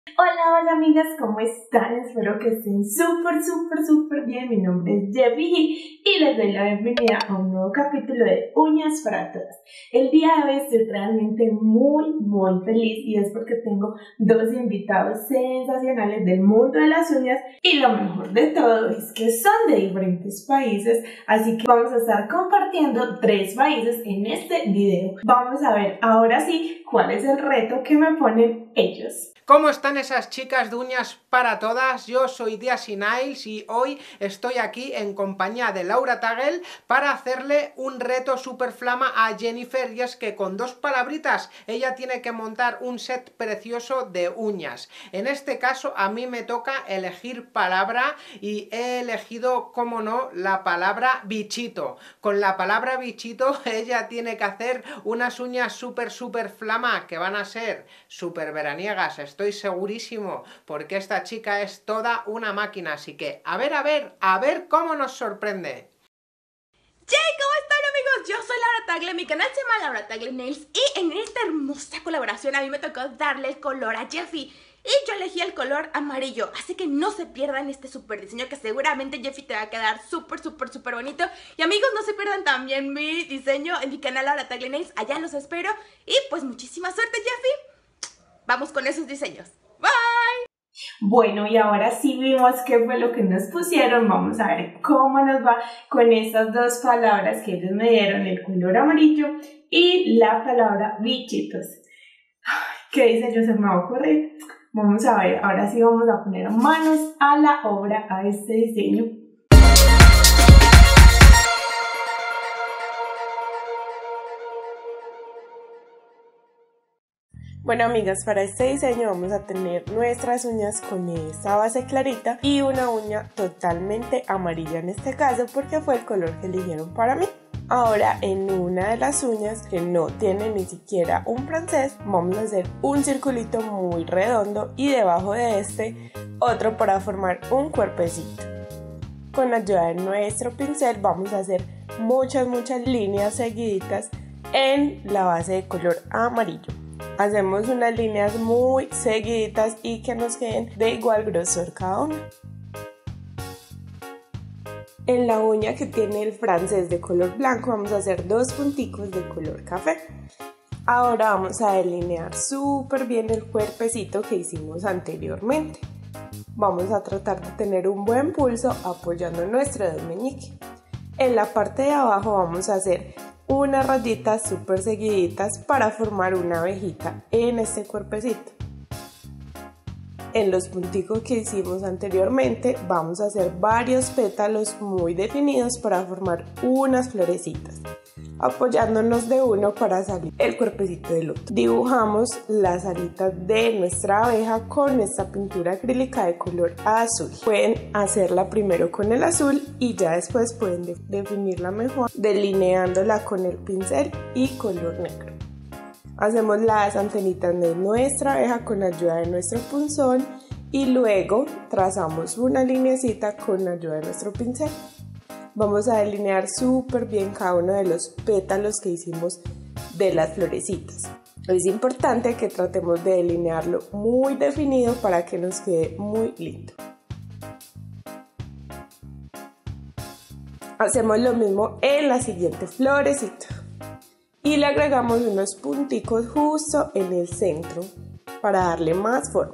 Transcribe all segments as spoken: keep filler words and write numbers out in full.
Hola, hola amigas, ¿cómo están? Espero que estén súper, súper, súper bien. Mi nombre es Jeffy y les doy la bienvenida a un nuevo capítulo de Uñas para Todas. El día de hoy estoy realmente muy, muy feliz y es porque tengo dos invitados sensacionales del mundo de las uñas y lo mejor de todo es que son de diferentes países, así que vamos a estar compartiendo tres países en este video. Vamos a ver ahora sí cuál es el reto que me ponen ellos. ¿Cómo están esas chicas de Uñas para Todas? Yo soy Diasy Nails y hoy estoy aquí en compañía de Laura Tagel para hacerle un reto super flama a Jennifer, y es que con dos palabritas ella tiene que montar un set precioso de uñas. En este caso a mí me toca elegir palabra y he elegido, como no, la palabra bichito. Con la palabra bichito ella tiene que hacer unas uñas super super flama que van a ser super veraniegas. Estoy segurísimo, porque esta chica es toda una máquina, así que a ver, a ver, a ver cómo nos sorprende. ¡Hey! ¿Cómo están, amigos? Yo soy Laura Tagle, mi canal se llama Laura Tagle Nails y en esta hermosa colaboración a mí me tocó darle el color a Jeffy y yo elegí el color amarillo, así que no se pierdan este super diseño que seguramente Jeffy te va a quedar súper, súper, súper bonito. Y amigos, no se pierdan también mi diseño en mi canal Laura Tagle Nails, allá los espero y pues muchísima suerte, Jeffy. Vamos con esos diseños. Bye. Bueno, y ahora sí vimos qué fue lo que nos pusieron. Vamos a ver cómo nos va con estas dos palabras que ellos me dieron, el color amarillo y la palabra bichitos. ¿Qué diseño se me va a ocurrir? Vamos a ver, ahora sí vamos a poner manos a la obra a este diseño. Bueno, amigas, para este diseño vamos a tener nuestras uñas con esta base clarita y una uña totalmente amarilla en este caso porque fue el color que eligieron para mí. Ahora en una de las uñas que no tiene ni siquiera un francés vamos a hacer un circulito muy redondo y debajo de este otro para formar un cuerpecito. Con la ayuda de nuestro pincel vamos a hacer muchas muchas líneas seguiditas en la base de color amarillo. Hacemos unas líneas muy seguiditas y que nos queden de igual grosor cada una. En la uña que tiene el francés de color blanco vamos a hacer dos punticos de color café. Ahora vamos a delinear súper bien el cuerpecito que hicimos anteriormente. Vamos a tratar de tener un buen pulso apoyando nuestro dedo meñique. En la parte de abajo vamos a hacer unas rayitas súper seguiditas para formar una abejita en este cuerpecito. En los punticos que hicimos anteriormente vamos a hacer varios pétalos muy definidos para formar unas florecitas, apoyándonos de uno para salir el cuerpecito del otro. Dibujamos las alitas de nuestra abeja con esta pintura acrílica de color azul. Pueden hacerla primero con el azul y ya después pueden de- definirla mejor delineándola con el pincel y color negro. Hacemos las antenitas de nuestra abeja con ayuda de nuestro punzón y luego trazamos una linecita con ayuda de nuestro pincel. Vamos a delinear súper bien cada uno de los pétalos que hicimos de las florecitas. Es importante que tratemos de delinearlo muy definido para que nos quede muy lindo. Hacemos lo mismo en la siguiente florecita. Y le agregamos unos punticos justo en el centro para darle más forma.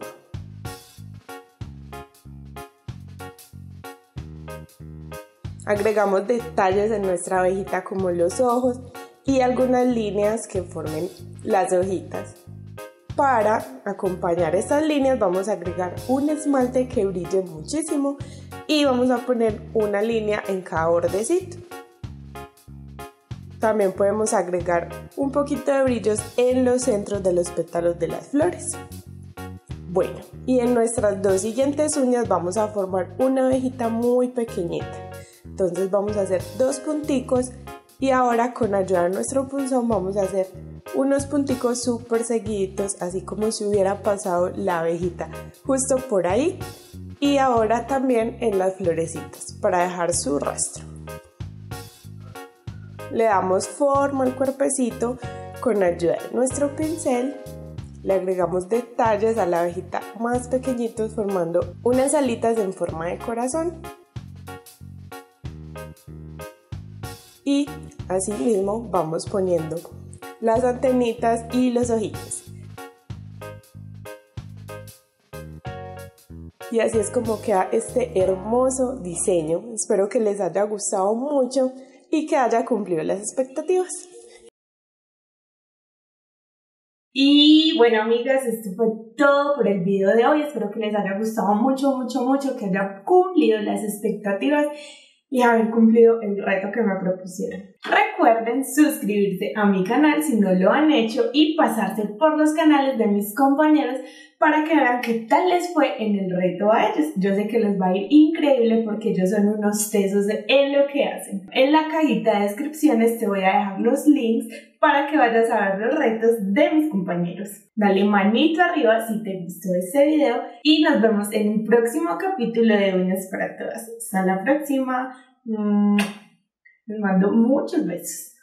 Agregamos detalles en nuestra abejita como los ojos y algunas líneas que formen las hojitas. Para acompañar estas líneas vamos a agregar un esmalte que brille muchísimo y vamos a poner una línea en cada bordecito. También podemos agregar un poquito de brillos en los centros de los pétalos de las flores. Bueno, y en nuestras dos siguientes uñas vamos a formar una abejita muy pequeñita. Entonces vamos a hacer dos punticos y ahora con ayuda de nuestro punzón vamos a hacer unos punticos súper seguiditos, así como si hubiera pasado la abejita justo por ahí. Y ahora también en las florecitas para dejar su rastro. Le damos forma al cuerpecito con ayuda de nuestro pincel Le agregamos detalles a la abejita más pequeñitos formando unas alitas en forma de corazón. Y así mismo vamos poniendo las antenitas y los ojitos. Y así es como queda este hermoso diseño. Espero que les haya gustado mucho y que haya cumplido las expectativas. Y bueno, amigas, esto fue todo por el video de hoy. Espero que les haya gustado mucho, mucho, mucho, que haya cumplido las expectativas y haber cumplido el reto que me propusieron. Recuerden suscribirse a mi canal si no lo han hecho y pasarse por los canales de mis compañeros para que vean qué tal les fue en el reto a ellos. Yo sé que les va a ir increíble porque ellos son unos tesos en lo que hacen. En la cajita de descripciones te voy a dejar los links para que vayas a ver los retos de mis compañeros. Dale manito arriba si te gustó este video y nos vemos en un próximo capítulo de Uñas para Todas. Hasta la próxima. Les mando muchos besos.